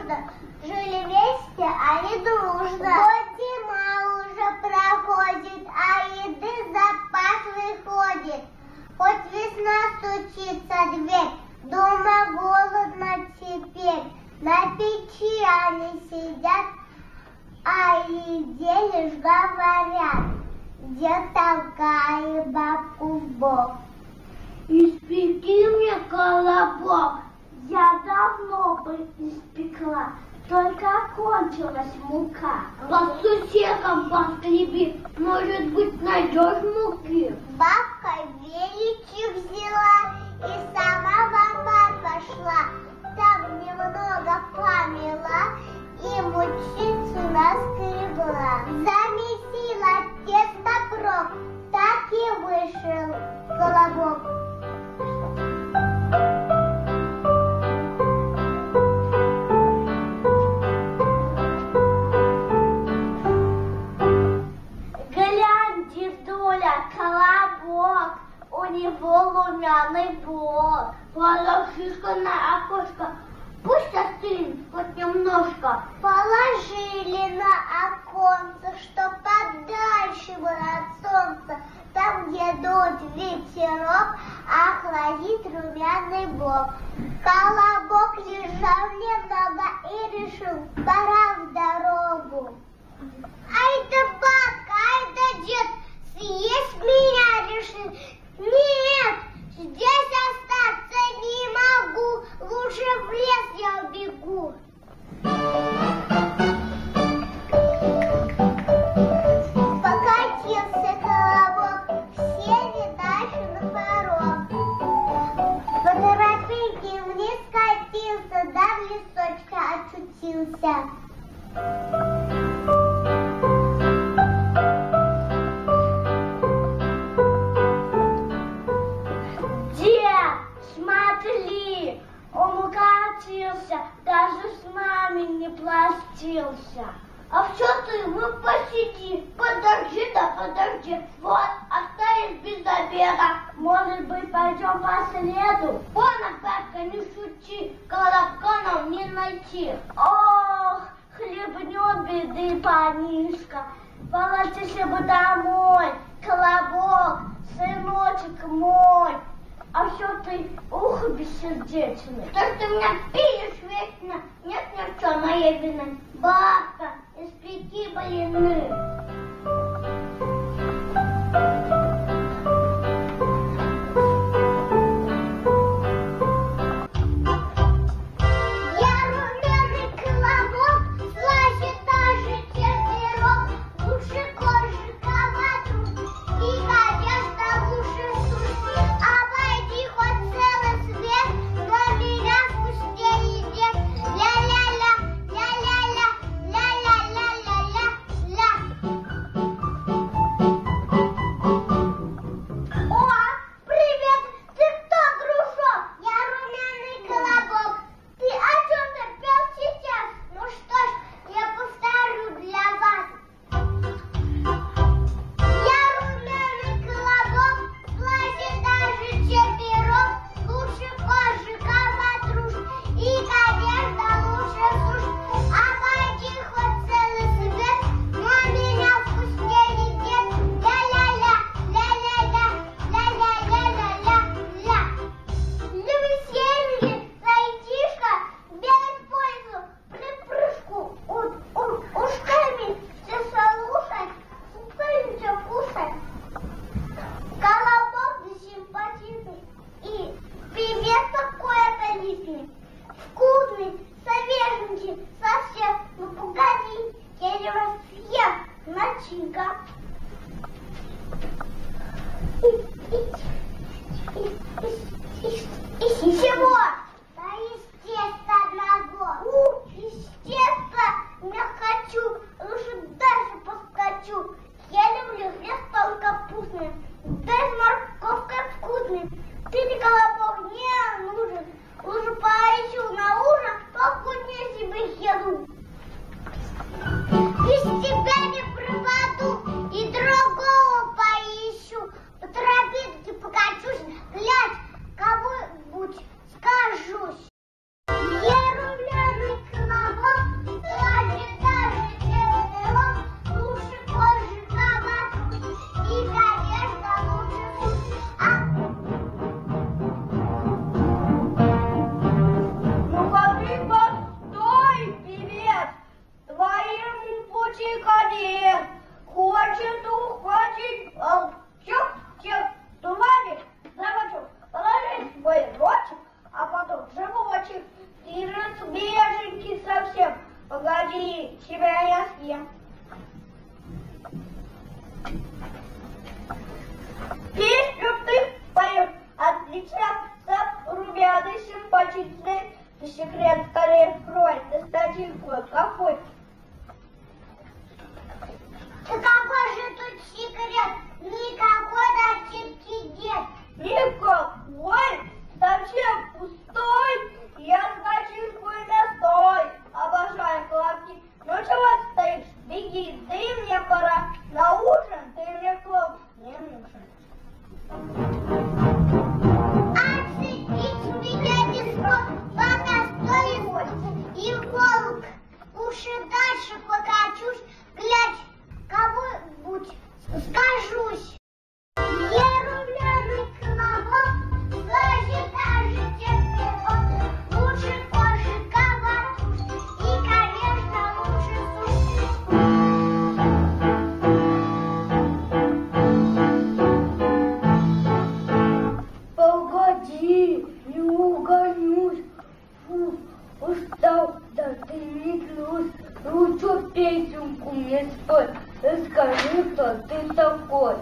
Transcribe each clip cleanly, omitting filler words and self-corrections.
нужно. Жили вместе, а не дружно. Вот зима уже проходит, а еды запас выходит. Хоть весна стучится в дверь, дома голодно теперь. На печи они сидят, а еде лишь говорят. Дед толкает бабку в бок. Испеки мне колобок, я давно бы испекла, только кончилась мука. По сусекам поскреби, может быть, найдешь муки. Бабка величие взяла и сама в амбар пошла. Там немного помела и мучицу наскребла. Замесила тесто прок, так и вышел колобок. Глянь, дедуля, колобок, у него лунный бок. Положи-ка на окошко, пусть остынет хоть немножко. Положили на оконце, чтоб подальше было от солнца. Там, где дует ветерок, охладит румяный бок. Колобок лежал немного и решил, пора в дорогу. Ай да бабка, ай да дед, съесть меня решил. Нет, здесь остаться не могу, лучше в лес я убегу. Покатился колобок в сене дальше на порог. По тропинке вниз катился, да в лесочке очутился. Дед, смотри, он укатился, даже с нами не простился. А все ты, ну посиди, подожди, да подожди. Вот, оставишь без обеда. Может быть, пойдем по следу? Вон, бабка, не шути, колобка нам не найти. Ох, хлебнет беды парнишка. Воротишься бы домой, колобок, сыночек мой. А все ты, ух, бессердечный. То, что ты меня пишешь вечно, нет ни в чем моей вины. Бабка, испеки блины. Я румяный колобок, слаще даже, чем пирог. Лучше коржика ватру и, конечно, лучше суш. Обойди хоть целый свет, но меня вкуснее нет. Ля-ля-ля, ля-ля-ля, ля-ля-ля-ля-ля-ля. О, привет! Ты кто, дружок? Я румяный колобок. Ты о чем ты пел сейчас? Ну что ж, я повторю для вас. Я румяный колобок, слаще даже, чем пирог. Лучше коржика ватрушь и, конечно, лучше суш. Обойди хоть целый свет, но меня вкуснее нет. Ля-ля-ля, ля-ля-ля, ля-ля-ля-ля-ля-ля. Для веселья зайчишка бегает по лесу, припрыжку ушками все слушай, все кушай. Колобок симпатичный и певец такой отличный, вкусный, свеженький, совсем. Ну погоди, я его съем, начинка. И чего? Да естественно. Естественно, я хочу, лучше дальше поскочу. Я люблю лес только вкусный, да и с морковкой вкусный. Ты не колобок не нужен, лучше поищу на ужин покутнее себе еду. Без тебя не пропаду, Погоди, тебя я съем. Песню ты поешь, отлично, с румяный, симпатичный. Ты секрет скорее открой, ты статинку какой? Да какой же тут секрет? Никакой начинки нет. Никакой, совсем пустой. Я начинку и настой. Обожаю колобки. Ну чего стоишь? Беги, да и мне пора. На ужин ты мне клоп не нужен. Отцепить меня не смог, пока стоит и волк. Уж и дальше покачусь, глядь, кого-нибудь скажусь. Я румяный колобок, слаще даже темперот, лучше кожи коватуш и, конечно, лучше суши. Погоди, не угонюсь. Фу, устал, да ты не злюсь. Лучше песенку мне спой. Расскажи, кто ты такой.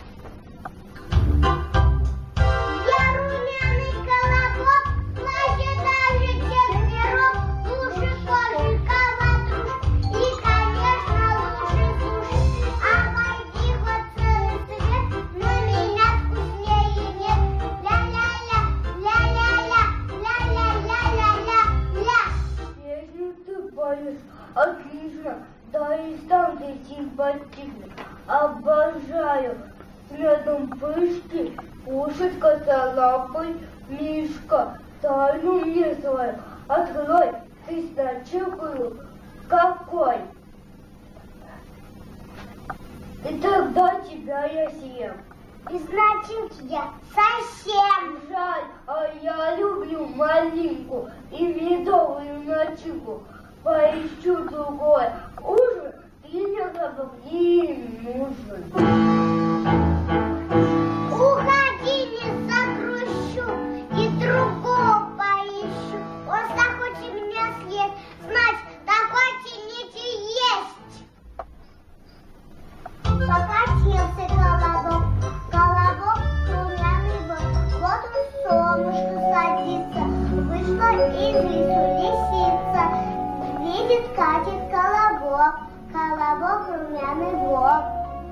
Я румяный колобок, слаще даже темперот, лучше кожи коватуш и, конечно, лучше суши. Обойди хоть целый свет, но меня вкуснее нет. Ля-ля-ля, ля-ля-ля, ля-ля-ля-ля-ля-ля. Песню ты поешь отлично, да и сам ты симпатичный. Обожаю с медом пышки, кушать косолапый мишка. Тайну мне свою открой, ты сначала какой? И тогда тебя я съем. Без начинки я совсем. Жаль, а я люблю малинку и медовую начинку. Поищу другой ужин, ты мне не нужен. Уходи, не загрущу и другого поищу. Он захочет меня съесть, знать, такой тяните есть. Покатился колобок, колобок румяный был. Вот он солнышко садится, вышла из лесу лисица. Видит, катит колобок, колобок румяный бок.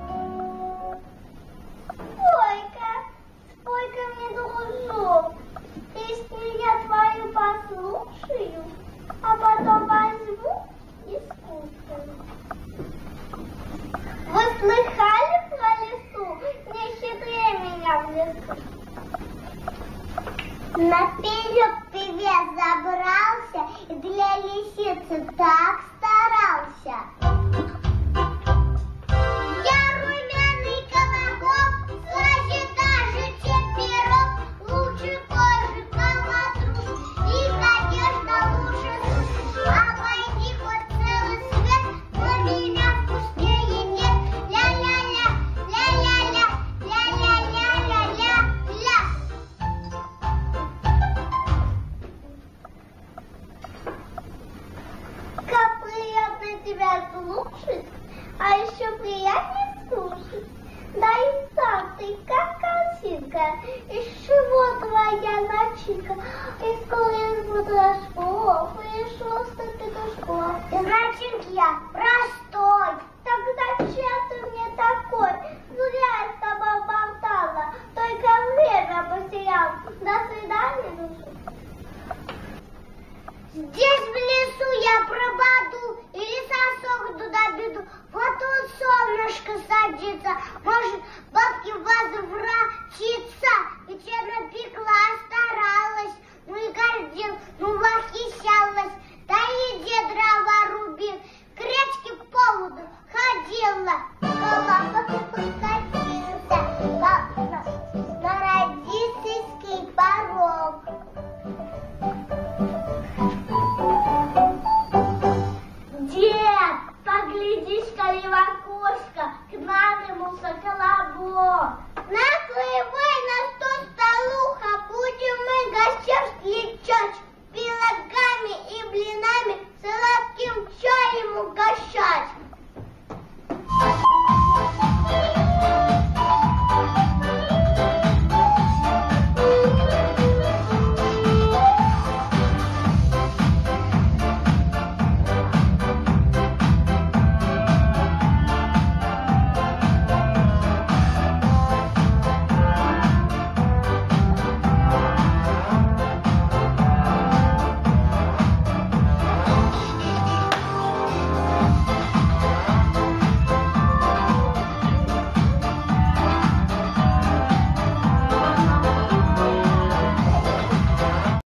Спой-ка мне, дружок, песню я твою послушаю, а потом возьму и скушаю. Вы слыхали про лесу? Не хитрее меня в лесу. Наперед певец забрался и для лисицы так старался. Я румяный колобок, слаще даже темперот, лучше кожи коватруш и, конечно, лучше суши. Обойди хоть целый свет, но меня вкуснее нет. Ля-ля-ля, ля-ля-ля, ля-ля-ля-ля-ля-ля. Как приятно тебя слушать, а еще приятнее слушать. Да и сам ты как косинка, из чего твоя начинка? Из куриных потрошков, из шерсти петушков. Из начинки я